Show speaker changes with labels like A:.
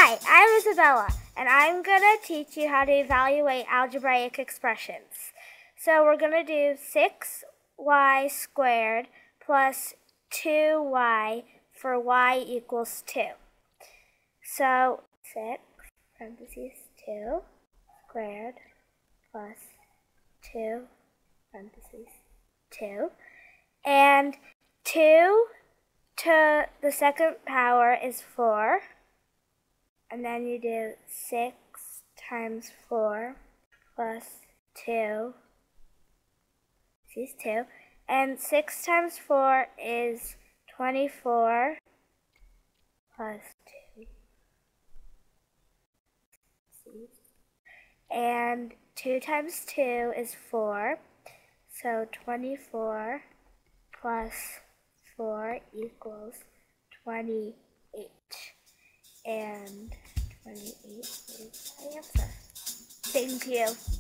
A: Hi, I'm Isabella, and I'm going to teach you how to evaluate algebraic expressions. So we're going to do 6y squared plus 2y for y equals 2. So 6 parentheses 2 squared plus 2 parentheses 2. And 2 to the second power is 4. And then you do 6 times 4 plus 2. This is 2. And 6 times 4 is 24 plus 2. And 2 times 2 is 4. So 24 plus 4 equals 28. And 28 is my answer. Thank you.